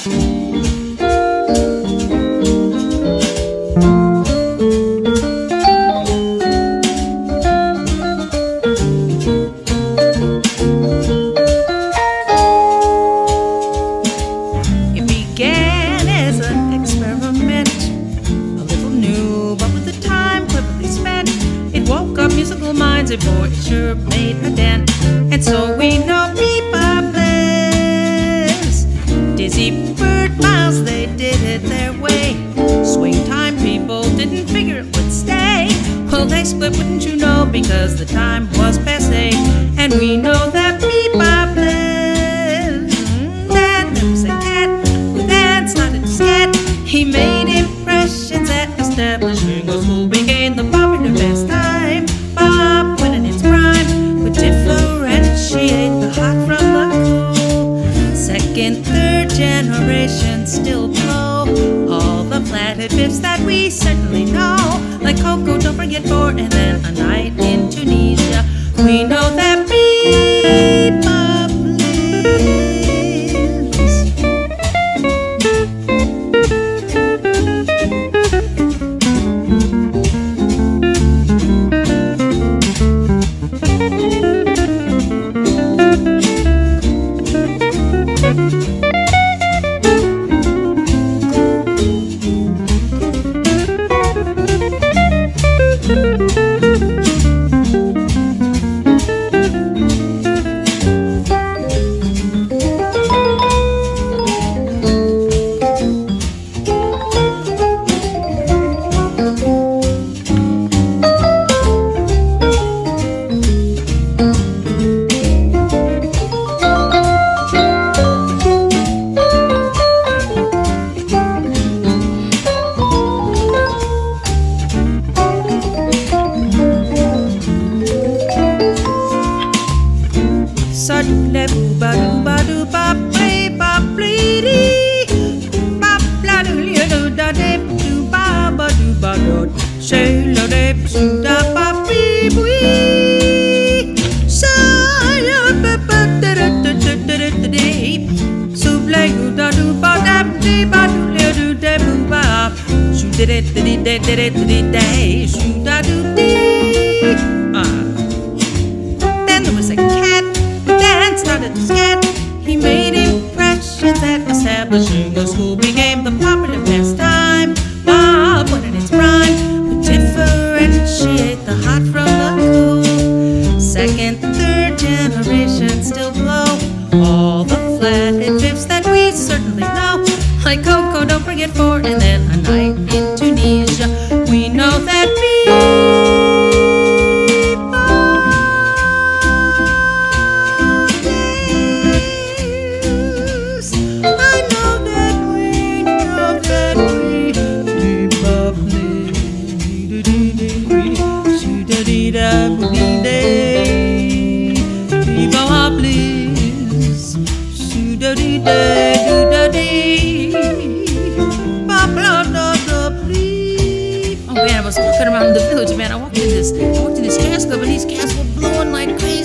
It began as an experiment, a little new, but with the time cleverly spent, it woke up musical minds, and boy, it sure made a dent. And so we know bebop lives. Dizzy Bird Miles, they did it their way. Swing time people didn't figure it would stay. Well, they split, wouldn't you know, because the time was passé. And we know that bebop lives. Then there was a cat who then started to scat. He made impressions at establishing a school, became the popular pastime. Bop, when in its prime, would differentiate the hot from the cool. Second, third generation still blow all the flathead fifths that we certainly know, like Coco, Don't Forget Four, and then A Night in Tunisia. We know that bebop lives. Then there was a cat who then started to scat. He made impressions at establishing a school, became the popular pastime. Bob, when in its prime, would differentiate the hot from the cool. Second, third generation still blow all the flathead fifths that we certainly know, like Coco, Don't Forget Four, and then A Night in Tunisia. We know that I was walking around the village, man. I walked in this jazz club, and these cats were blowing like crazy.